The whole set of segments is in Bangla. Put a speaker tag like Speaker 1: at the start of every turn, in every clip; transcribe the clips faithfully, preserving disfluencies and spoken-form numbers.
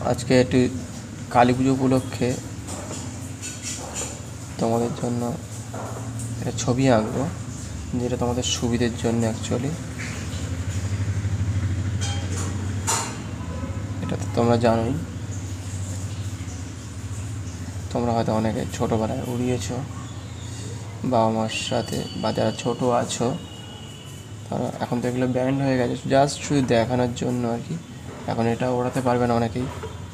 Speaker 1: আজকে একটু কালী পুজো উপলক্ষে তোমাদের জন্য একটা ছবি আঁকবো, যেটা তোমাদের সুবিধের জন্য। অ্যাকচুয়ালি এটা তো তোমরা জানোই, তোমরা হয়তো অনেকে ছোটোবেলায় উড়িয়েছো বাবা মার সাথে, বা যারা ছোটো আছো তারা এখন তো এগুলো ব্যান্ড হয়ে গেছে, জাস্ট শুধু দেখানোর জন্য আর কি। এখন এটা ওড়াতে পারবে না অনেকেই।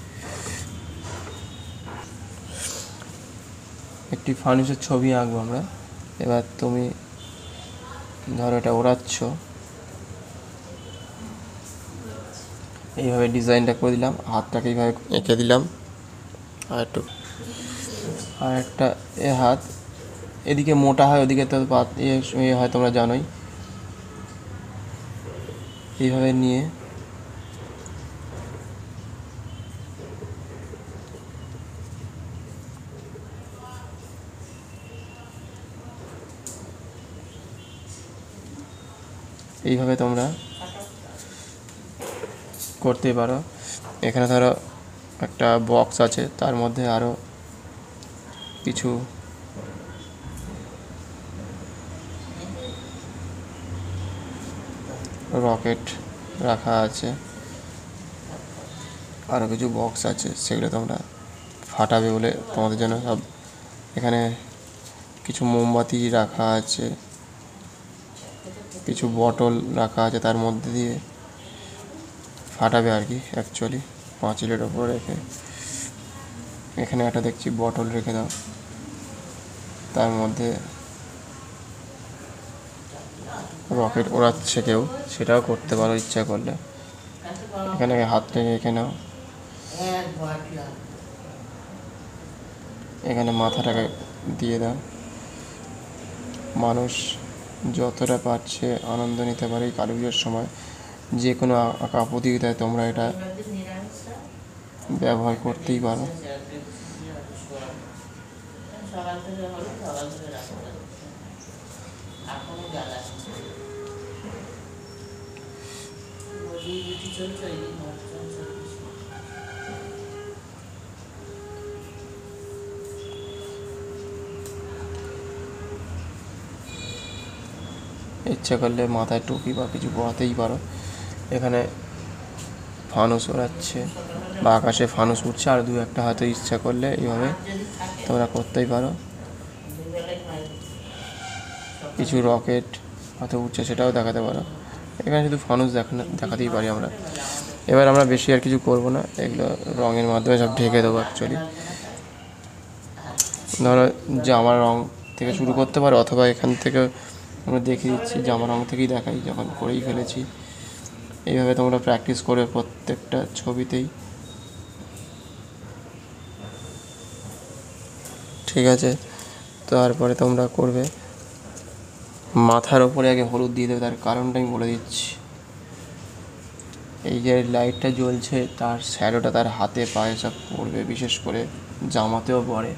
Speaker 1: একটি ফানুসের ছবি আঁকবো আমরা। এবার তুমি ধরো এটা ওড়াচ্ছ, এইভাবে ডিজাইনটা করে দিলাম, হাতটাকে এইভাবে এঁকে দিলাম, আর একটু আর একটা এ হাত এদিকে মোটা হয়, ওদিকে তো ইয়ে হয়, তোমরা জানোই। এইভাবে নিয়ে এইভাবে তোমরা করতে পারো। এখানে ধরো একটা বক্স আছে, তার মধ্যে আরও কিছু রকেট রাখা আছে, আরও কিছু বক্স আছে, সেগুলো তোমরা ফাটাবে বলে তোমাদের জন্য সব। এখানে কিছু মোমবাতি রাখা আছে, কিছু বটল রাখা আছে, তার মধ্যে দিয়ে ফাটাবে আর কি। অ্যাকচুয়ালি পাঁচিলের ওপর রেখে এখানে একটা দেখছি বটল রেখে দাও, তার মধ্যে রকেট ওড়াচ্ছে কেউ, সেটাও করতে পারো ইচ্ছা করলে। এখানে হাতটাকে রেখে নাও, এখানে মাথাটাকে দিয়ে দাও। মানুষ যতটা পারছে আনন্দ নিতে পারে এই কালী পুজোর সময়। যে কোনো আঁকা প্রতিযোগিতায় তোমরা এটা ব্যবহার করতেই পারো। ইচ্ছা করলে মাথায় টুপি বা কিছু পরাতেই পারো। এখানে ফানুস ওড়াচ্ছে বা আকাশে ফানুস উঠছে, আর দু একটা হয়তো ইচ্ছা করলে এইভাবে তোমরা করতেই পারো। কিছু রকেট হয়তো উঠছে, সেটাও দেখাতে পারো। এখানে শুধু ফানুস দেখানো দেখাতেই পারি আমরা। এবার আমরা বেশি আর কিছু করব না, এগুলো রঙের মাধ্যমে সব ঢেকে দেবো। অ্যাকচুয়ালি ধরো জামা রং থেকে শুরু করতে পারো, অথবা এখান থেকে আমরা দেখিয়ে দিচ্ছি, জামা রং থেকেই দেখাই যখন করেই ফেলেছি। এইভাবে তোমরা প্র্যাকটিস করে প্রত্যেকটা ছবিতেই, ঠিক আছে? তারপরে তোমরা করবে মাথার ওপরে আগে হলুদ দিয়ে দেবে। তার কারণটা আমি বলে দিচ্ছি। এই যে লাইটটা জ্বলছে, তার শ্যাডোটা তার হাতে পায়ে সব পড়বে, বিশেষ করে জামাতেও পড়ে।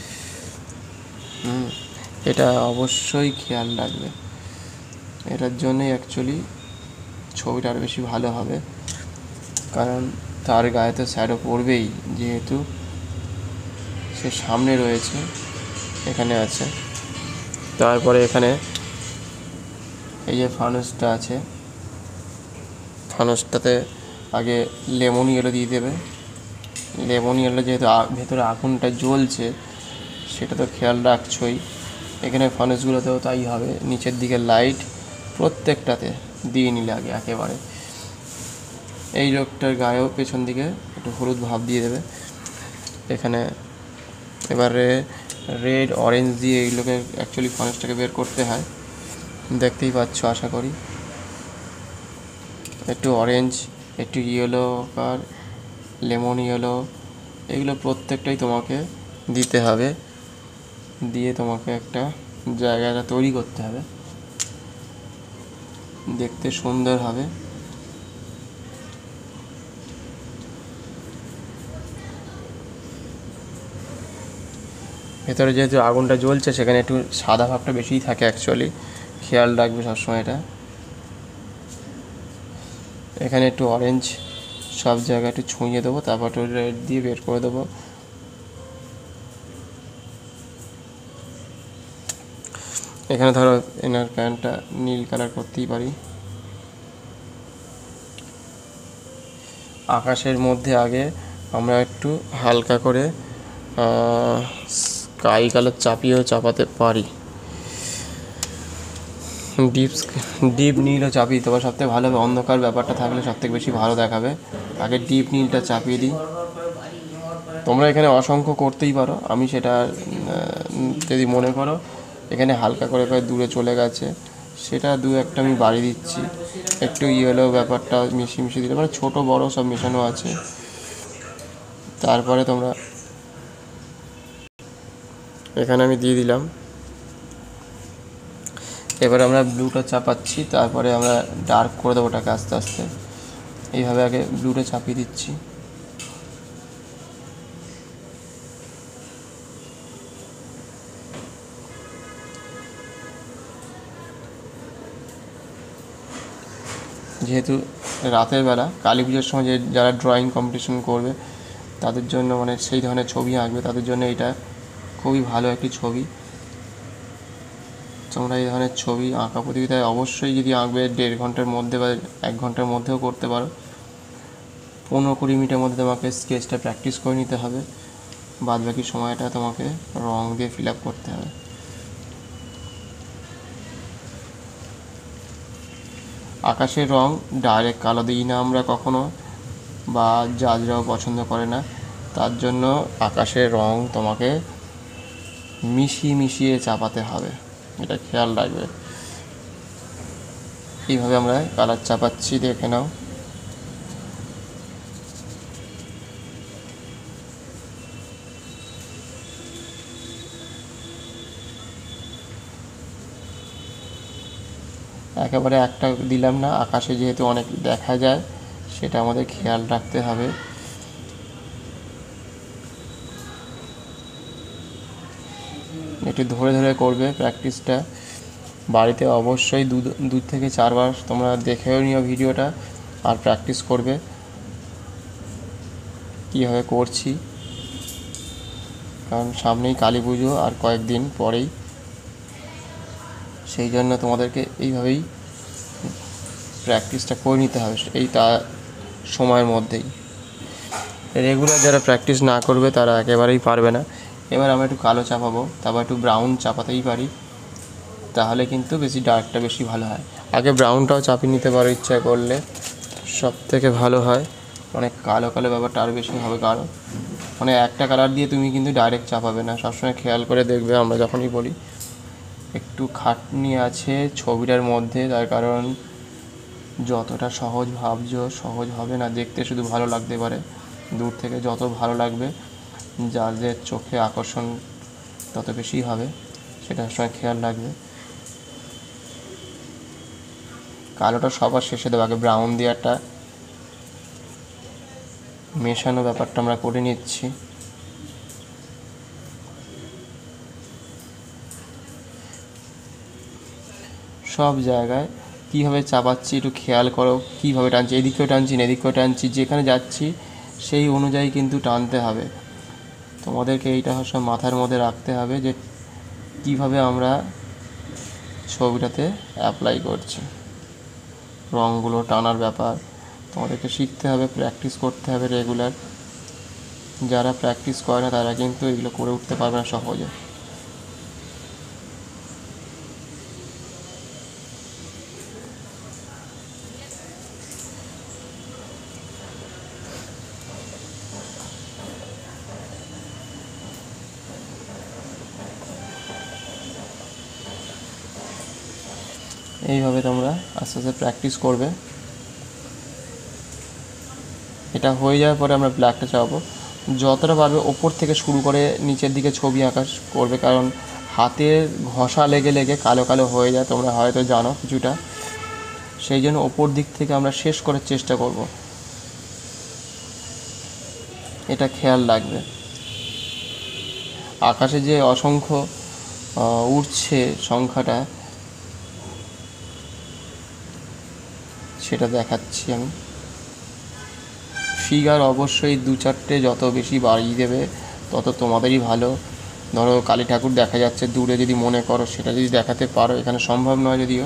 Speaker 1: হুম এটা অবশ্যই খেয়াল রাখবে। এটার জন্যই অ্যাকচুয়ালি ছবিটা আরও বেশি ভালো হবে, কারণ তার গায়ে তো শ্যাডো পড়বেই, যেহেতু সে সামনে রয়েছে, এখানে আছে। তারপরে এখানে এই যে ফানুসটা আছে, ফানুসটাতে আগে লেমন ইয়েলো দিয়ে দেবে। লেমন ইয়েলো যেহেতু ভেতরে আগুনটা জ্বলছে, সেটা তো খেয়াল রাখছই। এখানে ফানুসগুলোতেও তাই হবে। নিচের দিকে লাইট প্রত্যেকটাতে দিয়ে নিলে আগে একেবারে। এই লোকটার গায়েও পেছন দিকে একটু হলুদ ভাব দিয়ে দেবে। এখানে এবারে রেড অরেঞ্জ দিয়ে এইগুলোকে অ্যাকচুয়ালি ফানুসটাকে বের করতে হয়, দেখতেই পাচ্ছ আশা করি। একটু অরেঞ্জ, একটু ইয়েলো আর লেমন ইয়েলো, এগুলো প্রত্যেকটাই তোমাকে দিতে হবে। দিয়ে তোমাকে একটা জায়গাটা তৈরি করতে হবে, দেখতে সুন্দর হবে। ভেতরে যেহেতু আগুনটা জ্বলছে, সেখানে একটু সাদা ভাবটা বেশিই থাকে অ্যাকচুয়ালি, খেয়াল রাখবে সবসময় এটা। এখানে একটু অরেঞ্জ সব জায়গায় একটু ছুঁয়ে দেবো, তারপর একটু রেড দিয়ে বের করে দেবো। এখানে ধরো ইনার প্যান্টটা নীল কালার করতেই পারি। আকাশের মধ্যে আগে আমরা একটু হালকা করে স্কাই কালার চাপিয়েও চাপাতে পারি, ডিপ ডিপ নীলও চাপিয়ে দেবো, সবথেকে ভালো হবে। অন্ধকার ব্যাপারটা থাকলে সবথেকে বেশি ভালো দেখাবে। আগে ডিপ নীলটা চাপিয়ে দিই। তোমরা এখানে অসংখ্য করতেই পারো, আমি সেটা যদি মনে করো এখানে হালকা করে করে দূরে চলে গেছে, সেটা দু একটা আমি বাড়িয়ে দিচ্ছি। একটু ইয়েলো ব্যাপারটা মিশিয়ে মিশিয়ে দিলে, মানে ছোটো বড়ো সব মেশানো আছে। তারপরে তোমরা এখানে আমি দিয়ে দিলাম। এবার আমরা ব্লুটা চাপাচ্ছি, তারপরে আমরা ডার্ক করে দেবো ওটাকে আস্তে আস্তে। এইভাবে আগে ব্লুটা চাপিয়ে দিচ্ছি। যেহেতু রাতের বেলা কালী পুজোর সময় যে যারা ড্রয়িং কম্পিটিশন করবে তাদের জন্য, মানে সেই ধরনের ছবি আঁকবে তাদের জন্য এটা খুবই ভালো একটি ছবি। তোমরা এই ধরনের ছবি আঁকা প্রতিযোগিতায় অবশ্যই যদি আঁকবে দেড় ঘন্টার মধ্যে বা এক ঘন্টার মধ্যেও করতে পারো। পনেরো কুড়ি মিনিটের মধ্যে তোমাকে স্কেচটা প্র্যাকটিস করে নিতে হবে, বাদ বাকি সময়টা তোমাকে রং দিয়ে ফিল আপ করতে হবে। আকাশের রং ডাইরেক্ট কালো দিই না আমরা কখনো, বা জাজরাও পছন্দ করে না। তার জন্য আকাশের রং তোমাকে মিশিয়ে মিশিয়ে চাপাতে হবে, এটা খেয়াল রাখবে। এইভাবে আমরা কালার চাপাচ্ছি, দেখে নাও। একেবারে একটা দিলাম না, আকাশে যেহেতু অনেক দেখা যায় সেটা আমাদের খেয়াল রাখতে হবে। একটু ধরে ধরে করবে প্র্যাকটিসটা। বাড়িতে অবশ্যই দু দু থেকে চারবার তোমরা দেখেও নিও ভিডিওটা, আর প্র্যাকটিস করবে কীভাবে করছি, কারণ সামনেই কালী পুজো আর কয়েকদিন পরেই। সেই জন্য তোমাদেরকে এইভাবেই প্র্যাকটিসটা করে নিতে হবে এই তা সময়ের মধ্যেই। রেগুলার যারা প্র্যাকটিস না করবে তারা একেবারেই পারবে না। এবার আমরা একটু কালো চাপাবো, তারপর একটু ব্রাউন চাপাতেই পারি, তাহলে কিন্তু বেশি ডার্কটা বেশি ভালো হয়। আগে ব্রাউনটাও চাপিয়ে নিতে পারো ইচ্ছা করলে, সব থেকে ভালো হয়। অনেক কালো কালো ব্যাপারটা আরও বেশি হবে গাঢ়। মানে একটা কালার দিয়ে তুমি কিন্তু ডাইরেক্ট চাপাবে না, সবসময় খেয়াল করে দেখবে। আমরা যখনই বলি একটু খাটনি আছে ছবিটার মধ্যে, তার কারণ যতটা সহজ ভাবছো সহজ হবে না, দেখতে শুধু ভালো লাগতে পারে, দূর থেকে যত ভালো লাগবে যাদের চোখে আকর্ষণ তত বেশি হবে, সেটা সবসময় খেয়াল রাখবে। কালোটা সবার শেষে দেবো, আগে ব্রাউন দিয়ে একটা মেশানো ব্যাপারটা আমরা করে নিচ্ছি। সব জায়গায় কীভাবে চাপাচ্ছি একটু খেয়াল করো, কীভাবে টানছি, এদিকেও টানছি না এদিকেও টানছি, যেখানে যাচ্ছি সেই অনুযায়ী কিন্তু টানতে হবে। তোমাদেরকে এইটা সব মাথার মধ্যে রাখতে হবে যে কীভাবে আমরা ছবিটাতে অ্যাপ্লাই করছি। রঙগুলো টানার ব্যাপার তোমাদেরকে শিখতে হবে, প্র্যাকটিস করতে হবে রেগুলার। যারা প্র্যাকটিস করে না তারা কিন্তু এগুলো করে উঠতে পারবে না সহজে। এইভাবে তোমরা আস্তে আস্তে প্র্যাকটিস করবে। এটা হয়ে যাওয়ার পরে আমরা ব্ল্যাকটা চাপাবো। যতটা পারবে ওপর থেকে শুরু করে নিচের দিকে ছবি আঁকা করবে, কারণ হাতের ঘষা লেগে লেগে কালো কালো হয়ে যায়, তোমরা হয়তো জানো কিছুটা। সেই জন্য ওপর দিক থেকে আমরা শেষ করার চেষ্টা করব, এটা খেয়াল রাখবে। আকাশে যে অসংখ্য উড়ছে সংখ্যাটা, সেটা দেখাচ্ছি আমি। ফিগার অবশ্যই দু চারটে যত বেশি বাড়িয়ে দেবে তত তোমাদেরই ভালো। ধরো কালী ঠাকুর দেখা যাচ্ছে দূরে, যদি মনে করো সেটা যদি দেখাতে পারো, এখানে সম্ভব নয় যদিও,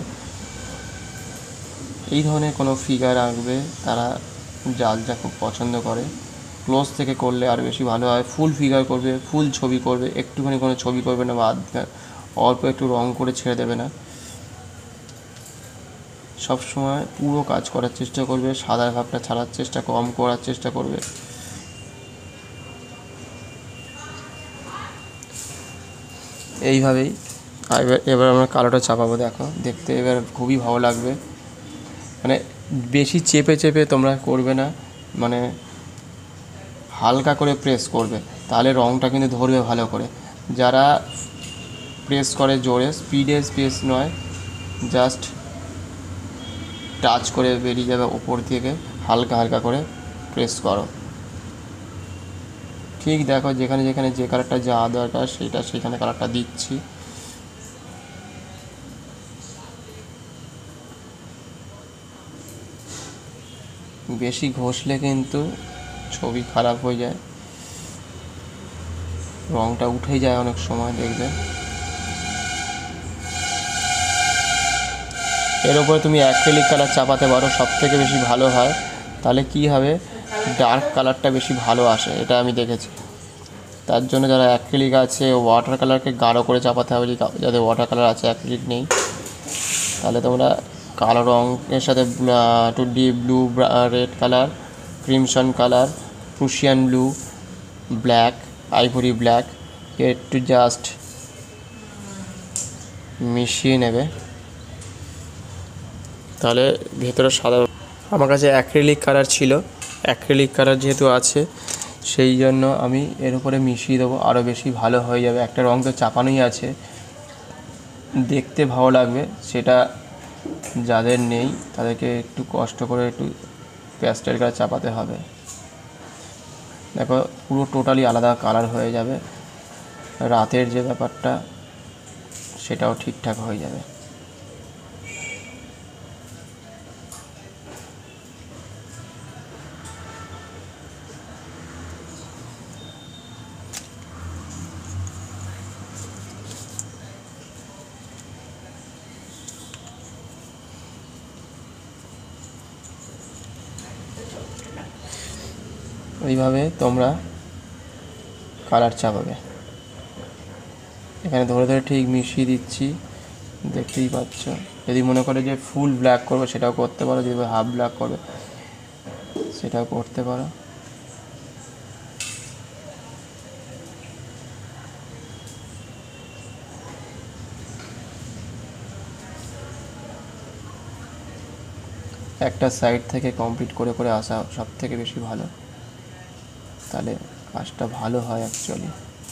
Speaker 1: এই ধরনের কোনো ফিগার আঁকবে তারা যার যা খুব পছন্দ করে। ক্লোজ থেকে করলে আর বেশি ভালো হয়। ফুল ফিগার করবে, ফুল ছবি করবে, একটুখানি কোনো ছবি করবে না বা অল্প একটু রং করে ছেড়ে দেবে না। সব সময় পুরো কাজ করার চেষ্টা করবে, সাদা ভাবটা ছাড়ার চেষ্টা কম করার চেষ্টা করবে। এইভাবেই এবার এবার আমরা কালোটা চাপাবো। দেখো দেখতে এবার খুবই ভালো লাগবে। মানে বেশি চেপে চেপে তোমরা করবে না, মানে হালকা করে প্রেস করবে, তাহলে রঙটা কিন্তু ধরবে ভালো করে। যারা প্রেস করে জোরে, স্পিডে প্রেস নয়, জাস্ট টাচ করে বেরিয়ে যাবে ওপর থেকে, হালকা হালকা করে প্রেস করো। ঠিক দেখো যেখানে যেখানে যে কালারটা যা দরকার সেটা সেখানে কালারটা দিচ্ছি। বেশি ঘষলে কিন্তু ছবি খারাপ হয়ে যায়, রঙটা উঠে যায় অনেক সময় দেখবে। এর উপরে তুমি অ্যাক্রিলিক কালার চাপাতে পারো, সব থেকে বেশি ভালো হয়। তাহলে কি হবে, ডার্ক কালারটা বেশি ভালো আসে, এটা আমি দেখেছি। তার জন্য যারা অ্যাক্রিলিক আছে ওয়াটার কালারকে গাঢ় করে চাপাতে হবে। যাদের ওয়াটার কালার আছে, অ্যাক্রিলিক নেই, তাহলে তোমরা কালো রঙের সাথে একটু deep blue, red colour, crimson colour, Prussian blue, black, ivory black একটু জাস্ট মিশিয়ে নেবে, তাহলে ভেতরে সাদা। আমার কাছে অ্যাক্রিলিক কালার ছিল, অ্যাক্রিলিক কালার যেহেতু আছে সেই জন্য আমি এর উপরে মিশিয়ে দেবো, আরও বেশি ভালো হয়ে যাবে। একটা রঙ তো চাপানোই আছে, দেখতে ভালো লাগবে। সেটা যাদের নেই তাদেরকে একটু কষ্ট করে একটু প্যাস্টেল কালার চাপাতে হবে। দেখো পুরো টোটালি আলাদা কালার হয়ে যাবে, রাতের যে ব্যাপারটা সেটাও ঠিকঠাক হয়ে যাবে। এইভাবে তোমরা কালার চাপাবে। এখানে ধরে ধরে ঠিক মিশিয়ে দিচ্ছি, দেখতেই পাচ্ছ। যদি মনে করে যে ফুল ব্ল্যাক করবে সেটাও করতে পারো, যদি হাফ ব্ল্যাক করবে সেটাও করতে পারো। একটা সাইড থেকে কমপ্লিট করে করে আসা সব থেকে বেশি ভালো, তাহলে কাজটা ভালো হয় অ্যাকচুয়ালি।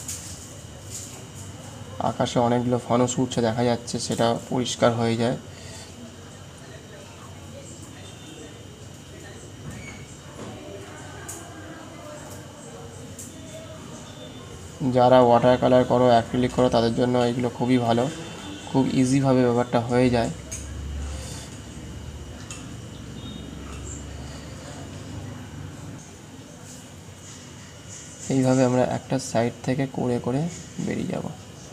Speaker 1: আকাশে অনেকগুলো ফানুস উঠছে দেখা যাচ্ছে, সেটা পরিষ্কার হয়ে যায়। যারা ওয়াটার কালার করো, অ্যাক্রিলিক করো, তাদের জন্য এগুলো খুবই ভালো, খুব ইজিভাবে ব্যাপারটা হয়ে যায়। এইভাবে আমরা একটা সাইড থেকে করে করে বেরিয়ে যাব।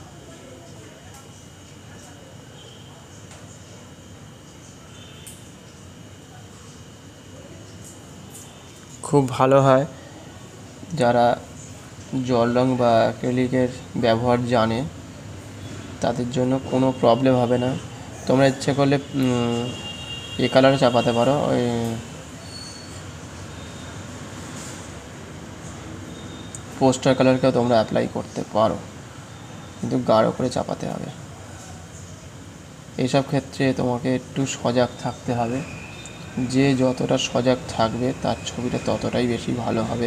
Speaker 1: খুব ভালো হয় যারা জল রং বা অ্যাক্রিলিকের ব্যবহার জানে, তাদের জন্য কোনো প্রবলেম হবে না। তোমরা ইচ্ছে করলে এ কালারে চাপাতে পারো, ওই পোস্টার কালারকেও তোমরা অ্যাপ্লাই করতে পারো, কিন্তু গাঢ় করে চাপাতে হবে। এইসব ক্ষেত্রে তোমাকে একটু সজাগ থাকতে হবে, যে যতটা সজাগ থাকবে তার ছবিটা ততটাই বেশি ভালো হবে।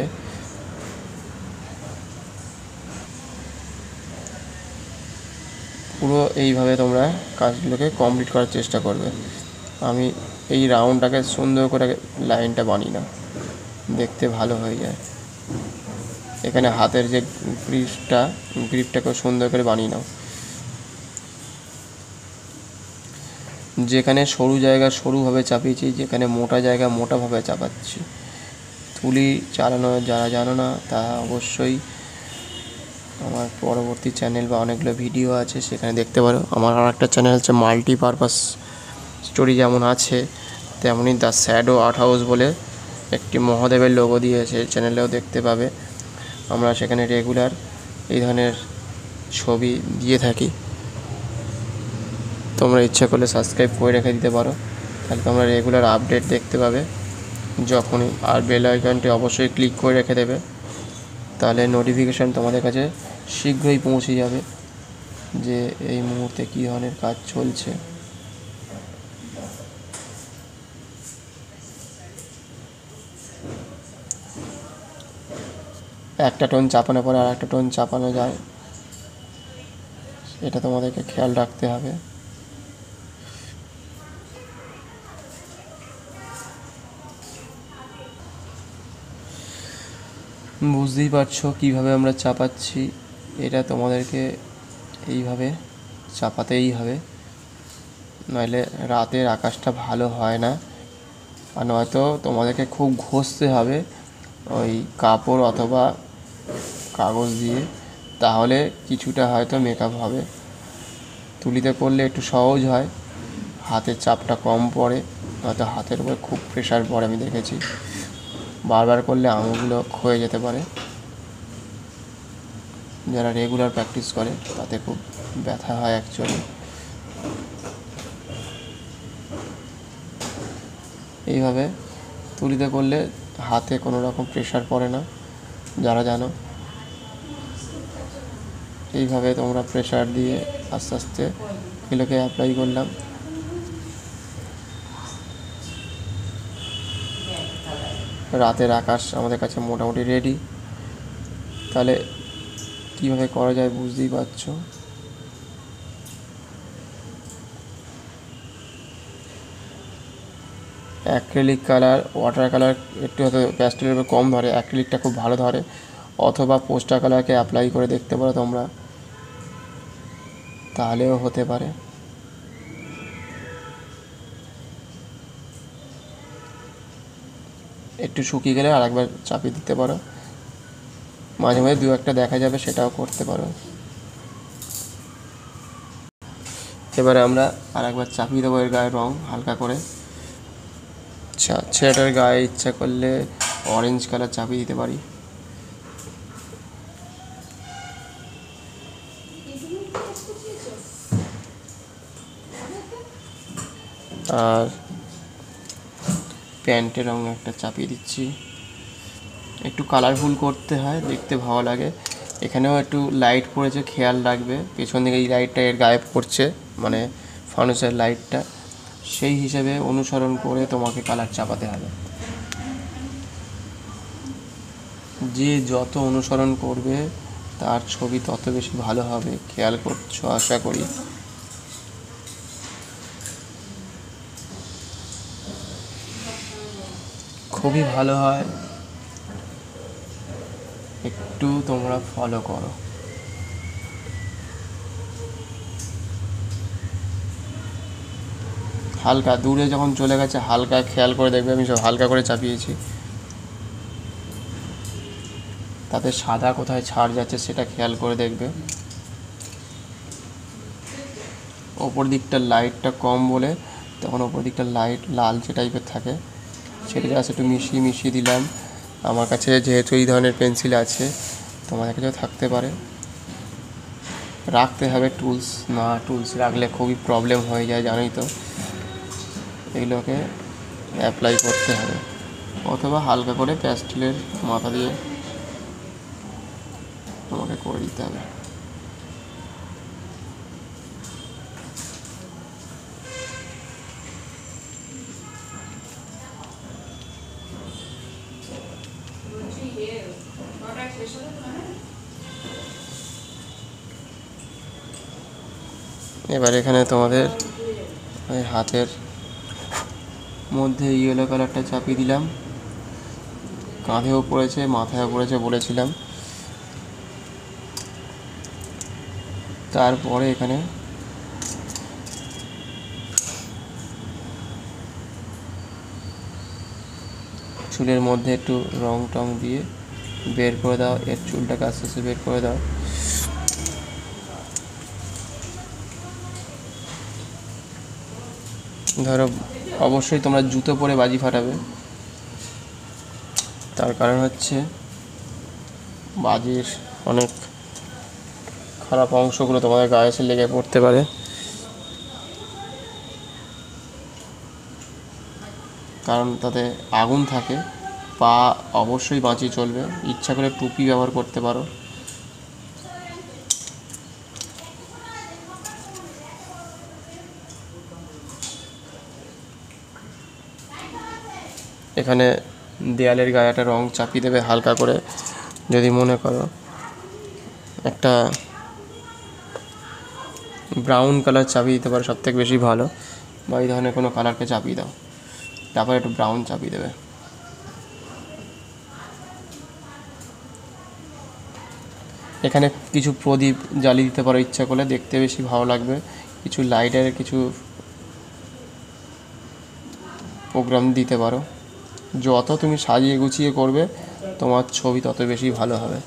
Speaker 1: পুরো এইভাবে তোমরা কাজগুলোকে কমপ্লিট করার চেষ্টা করবে। আমি এই রাউন্ডটাকে সুন্দর করে লাইনটা বানিয়ে নাও, দেখতে ভালো হয়ে যায়। এখানে হাতের যে গ্রিপটা, গ্রিপটাকেও সুন্দর করে বানিয়ে নাও। যেখানে সরু জায়গা সরুভাবে চাপিয়েছি, যেখানে মোটা জায়গা মোটাভাবে চাপাচ্ছি, তুলি চালানো যারা জানো না তা অবশ্যই আমার পরবর্তী চ্যানেল বা অনেকগুলো ভিডিও আছে সেখানে দেখতে পারো। আমার আর একটা চ্যানেল হচ্ছে মাল্টিপারপাস স্টোরি, যেমন আছে তেমনই দ্য শ্যাডো আর্ট হাউস বলে একটি মহাদেবের লোগো দিয়েছে, চ্যানেলেও দেখতে পাবে। আমরা সেখানে রেগুলার এই ধরনের ছবি দিয়ে থাকি। তোমরা ইচ্ছা করলে সাবস্ক্রাইব করে রেখে দিতে পারো, তাহলে তোমরা রেগুলার আপডেট দেখতে পাবে যখনই। আর বেল আইকনটি অবশ্যই ক্লিক করে রেখে দেবে, তাহলে নোটিফিকেশান তোমাদের কাছে শীঘ্রই পৌঁছে যাবে যে এই মুহূর্তে কী ধরনের কাজ চলছে। একটা টোন চাপানোর পরে আর একটা টোন চাপানো যায়, এটা তোমাদেরকে খেয়াল রাখতে হবে। বুঝতেই পারছো কীভাবে আমরা চাপাচ্ছি, এটা তোমাদেরকে এইভাবে চাপাতেই হবে, নইলে রাতের আকাশটা ভালো হয় না। আর নয়তো তোমাদেরকে খুব ঘষতে হবে ওই কাপড় অথবা কাগজ দিয়ে, তাহলে কিছুটা হয়তো মেকআপ হবে। তুলিতে করলে একটু সহজ হয়, হাতের চাপটা কম পড়ে, নয়তো হাতের উপর খুব প্রেশার পড়ে, আমি দেখেছি। বারবার করলে আঙুলগুলো ক্ষয়ে যেতে পারে। যারা রেগুলার প্র্যাকটিস করে তাতে খুব ব্যথা হয় অ্যাকচুয়ালি। এইভাবে তুলিতে করলে হাতে কোনো রকম প্রেশার পড়ে না, যারা জানো। এইভাবে তোমরা প্রেশার দিয়ে আস্তে আস্তে এগুলোকে অ্যাপ্লাই করলাম। রাতের আকাশ আমাদের কাছে মোটামুটি রেডি। তাহলে কীভাবে করা যায় বুঝতেই পারছো। অ্যাক্রিলিক কালার, ওয়াটার কালার একটু হয়তো প্যাস্টেলের উপর কম ধরে, অ্যাক্রিলিকটা খুব ভালো ধরে, অথবা পোস্টার কালারকে অ্যাপ্লাই করে দেখতে পারো তোমরা, তাহলেও হতে পারে। একটু শুকিয়ে গেলে আর একবার চাপিয়ে দিতে পারো, মাঝে মাঝে দু একটা দেখা যাবে, সেটাও করতে পারো। এবারে আমরা আর একবার চাপিয়ে দেবো এর গায়ে রং হালকা করে। আচ্ছা, ছেলেটার গায়ে ইচ্ছা করলে অরেঞ্জ কালার চাপিয়ে দিতে পারি। আর প্যান্টের রং একটা চাপিয়ে দিচ্ছি। একটু কালারফুল করতে হয়, দেখতে ভালো লাগে। এখানেও একটু লাইট পড়েছে, খেয়াল রাখবে। পেছন দিকে এই লাইটটা এর গায়ে পড়ছে, মানে ফানুসের লাইটটা, সেই হিসেবে অনুসরণ করে তোমাকে কালার চাপাতে হবে। যে যত অনুসরণ করবে তার ছবি তত বেশি ভালো হবে, খেয়াল করছো আশা করি। খুবই ভালো হয়, একটু তোমরা ফলো করো। হালকা দূরে যখন চলে গেছে হালকা খেয়াল করে দেখবে, আমি সব হালকা করে চাপিয়েছি, তাতে সাদা কোথায় ছাড় যাচ্ছে সেটা খেয়াল করে দেখবে। ওপর দিকটা লাইটটা কম বলে তখন ওপর দিকটা লাইট লালচে টাইপের থাকে, সেটা জাস্ট একটু মিশিয়ে মিশিয়ে দিলাম। আমার কাছে যেহেতু এই ধরনের পেন্সিল আছে, তোমাদের কাছেও থাকতে পারে। রাখতে হবে টুলস, না টুলস রাখলে খুবই প্রবলেম হয়ে যায়, জানোই তো। এগুলোকে অ্যাপ্লাই করতে হবে, অথবা হালকা করে প্যাস্টেলের মাথা দিয়ে তোমাকে করে দিতে হবে। এবার এখানে তোমাদের ওই হাতের মধ্যে ইয়েলো কালারটা চাপিয়ে দিলাম, কাঁধেও পড়েছে মাথায়ও পড়েছে বলেছিলাম। তারপরে এখানে চুলের মধ্যে একটু রং টং দিয়ে বের করে দাও, এর চুলটাকে আস্তে আস্তে বের করে দাও। ধরো অবশ্যই তোমরা জুতো পরে বাজি ফাটাবে, তার কারণ হচ্ছে বাজির অনেক খারাপ অংশগুলো তোমাদের গায়ে এসে লেগে পড়তে পারে। কারণ তাতে আগুন থাকে। পা অবশ্যই বাঁচিয়ে চলবে, ইচ্ছা করে টুপি ব্যবহার করতে পারো। এখানে দেয়ালের গায়ে একটা রং চাপিয়ে দেবে হালকা করে, যদি মনে করো একটা ব্রাউন কালার চাপিয়ে দিতে পারো, সব থেকে বেশি ভালো, বা এই ধরনের কোনো কালারকে চাপিয়ে দাও, তারপর একটু ব্রাউন চাপিয়ে দেবে। এখানে কিছু প্রদীপ জ্বালিয়ে দিতে পারো ইচ্ছা করলে, দেখতে বেশি ভালো লাগবে। কিছু লাইটের কিছু প্রোগ্রাম দিতে পারো। যত তুমি সাজিয়ে গুছিয়ে করবে তোমার ছবি তত বেশি ভালো হবে।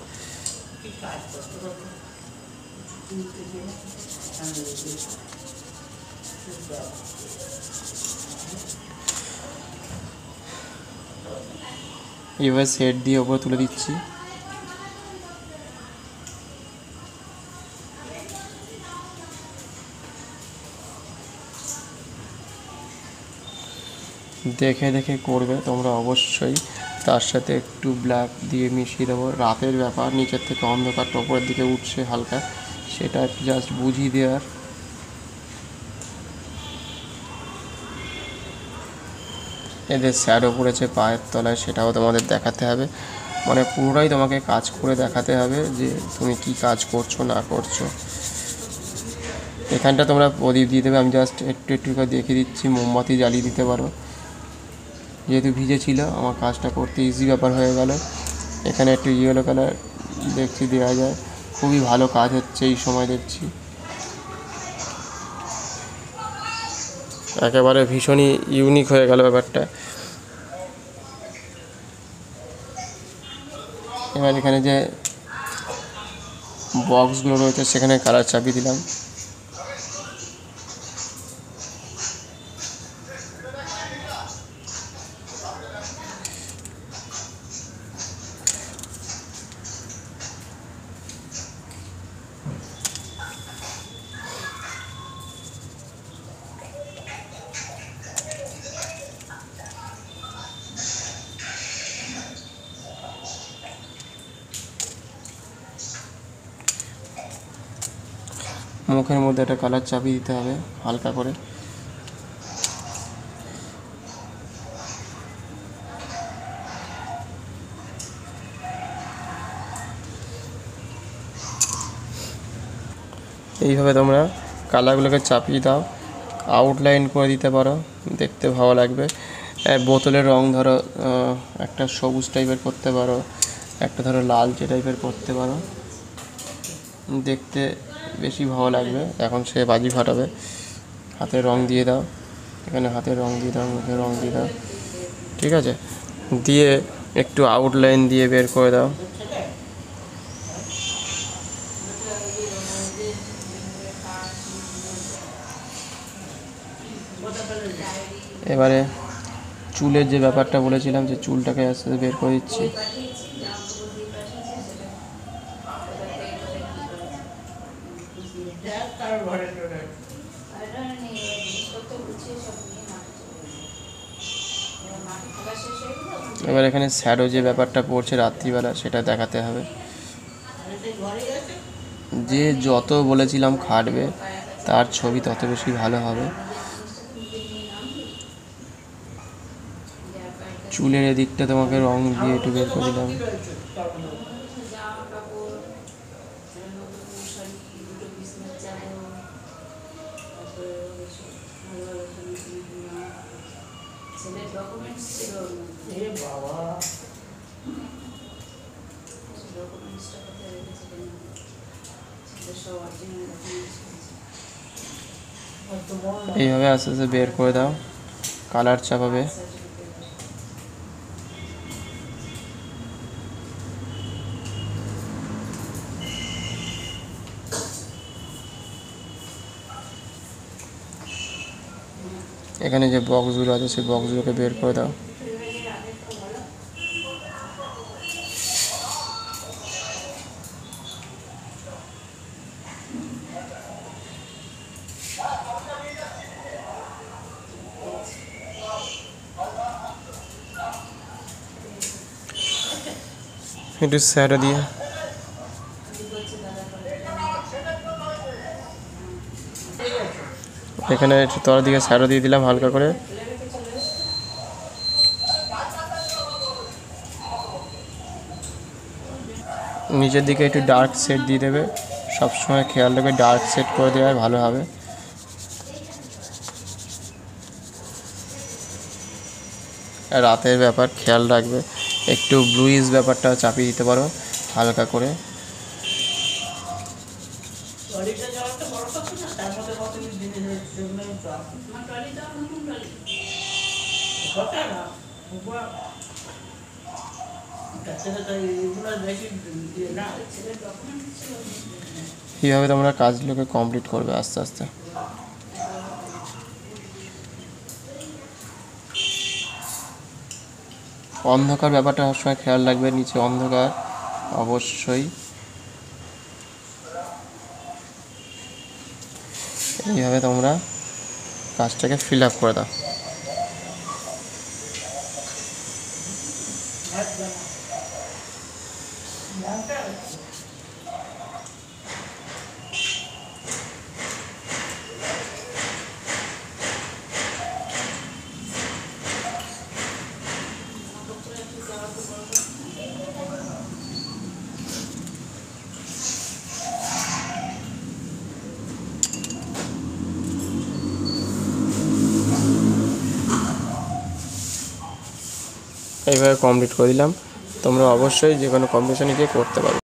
Speaker 1: এবার সেট দিয়ে ওপরে তুলে দিচ্ছি। দেখে দেখে করবে তোমরা অবশ্যই। তার সাথে একটু ব্ল্যাক দিয়ে মিশিয়ে দেবো। রাতের ব্যাপার, নিচের থেকে অন্ধকারটা ওপরের দিকে উঠছে হালকা, সেটা জাস্ট বুঝিয়ে দেওয়ার। এদের শ্যাডো পড়েছে পায়ের তলায়, সেটাও তোমাদের দেখাতে হবে। মানে পুরোটাই তোমাকে কাজ করে দেখাতে হবে যে তুমি কি কাজ করছো না করছো। এখানটা তোমরা প্রদীপ দিয়ে দেবে, আমি জাস্ট একটু একটু করে দেখিয়ে দিচ্ছি। মোমবাতি জ্বালিয়ে দিতে পারো, যেহেতু ভিজে ছিল আমার কাজটা করতে ইজি ব্যাপার হয়ে গেল। এখানে একটু ইয়েলো কালার দেখছি দেওয়া যায়, খুবই ভালো কাজ হচ্ছে এই সময় দেখছি। একেবারে ভীষণই ইউনিক হয়ে গেল ব্যাপারটা। এবার এখানে যে বক্সগুলো রয়েছে সেখানে কালার চাপিয়ে দিলাম। মুখের মধ্যে একটা কালার চাপিয়ে দিতে হবে হালকা করে। এইভাবে তোমরা কালারগুলোকে চাপিয়ে দাও, আউটলাইন করে দিতে পারো, দেখতে ভালো লাগবে। বোতলের রং ধরো একটা সবুজ টাইপের করতে পারো, একটা ধরো লালচে টাইপের করতে পারো, দেখতে বেশি ভালো লাগবে। এখন সে বাজি ফাটাবে, হাতে রং দিয়ে দাও, এখানে হাতে রং দিয়ে দাও, মুখে রং দিয়ে দাও, ঠিক আছে? দিয়ে একটু আউটলাইন দিয়ে বের করে দাও। এবারে চুলের যে ব্যাপারটা বলেছিলাম, যে চুলটাকে আস্তে আস্তে বের করে দিচ্ছি। এবার এখানে শ্যাডো যে ব্যাপারটা পড়ছে রাত্রিবেলা, সেটা দেখাতে হবে। যে যত বলেছিলাম খাটবে তার ছবি তত বেশি ভালো হবে। চুলের এদিকটা তোমাকে রং দিয়ে একটু বের করে দিলাম। এইভাবে আস্তে আস্তে বের করে দাও, কালার চাপাবে। এখানে যে বক্সগুলো আছে সেই বক্সগুলোকে বের করে দাও। একটু স্যারও দিয়ে এখানে একটু তর দিকে স্যারও দিয়ে দিলাম হালকা করে। নিচের দিকে একটু ডার্ক শেড দিয়ে দেবে, সবসময় খেয়াল রাখবে ডার্ক শেড করে দেওয়া ভালো হবে। রাতের ব্যাপার খেয়াল রাখবে, একটু ব্লুইশ ব্যাপারটা চাপিয়ে দিতে পারো হালকা করে। কীভাবে তোমরা কাজগুলোকে কমপ্লিট করবে আস্তে আস্তে। অন্ধকার ব্যাপারটা সবসময় খেয়াল রাখবে, নিচে অন্ধকার অবশ্যই। এইভাবে তোমরা কাজটাকে ফিল আপ করে দাও। এইভাবে কমপ্লিট করে দিলাম। তোমরা অবশ্যই যে কোনো কম্পিটিশনে গিয়ে করতে পারবে।